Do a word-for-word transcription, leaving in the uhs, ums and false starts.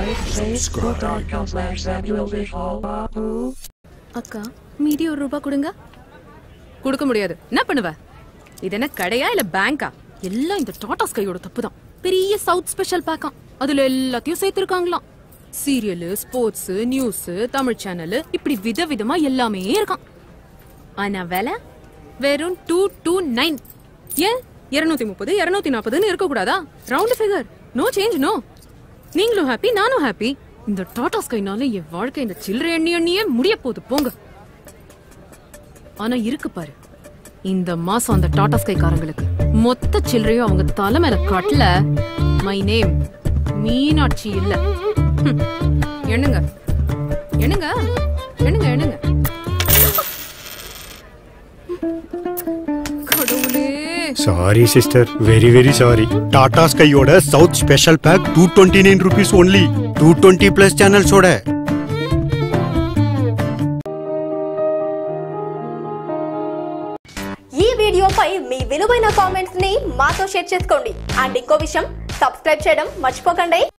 அக்கா மீதி ஒரு ரூபாய் கொடுங்க. கொடுக்க முடியாது. என்ன பண்ணுவ? இது என்ன கடையா இல்ல பேங்கா? எல்லாம் இந்த டாடா ஸ்கையோட தப்புதான். பெரிய சவுத் ஸ்பெஷல் பேக்கா, அதுல எல்லாத்தையும் சேர்த்திருக்காங்களாம். Serial, sports, news, Tamil channel, இப்படி விதவிதமா எல்லாமே இருக்கான். ஆனா விலை வெறும் டூ டூ நைன். ஏன் இருநூத்தி முப்பது இருநூத்தி நாற்பதுன்னு இருக்க கூடாதா? Round figure, no change. No, நீங்களும் ஹாப்பி, நானும் ஹாப்பி. இந்த டாடா ஸ்கைனால என் வாழ்க்கை இந்த சில்லறை எண்ணி எண்ணியே முடிய போகுது போங்க. ஆனா இருக்கு பாரு, இந்த மாசம் அந்த டாடா ஸ்கை காரங்களுக்கு மொத்த சில்லறையும் அவங்க தலை மேல கட்டல. மை நேம் மீனாட்சி இல்ல. எண்ணுங்க எண்ணுங்க எண்ணுங்க எண்ணுங்க. Sorry sister, very very sorry. Tata Sky oda South Special Pack two twenty-nine rupees only. two twenty plus channels oda. ఈ వీడియోపై మీ విలువైన కామెంట్స్ ని మాతో షేర్ చేసుకోండి. అండ్ ఇంకో విషయం, సబ్స్క్రైబ్ చేయడం మర్చిపోకండి.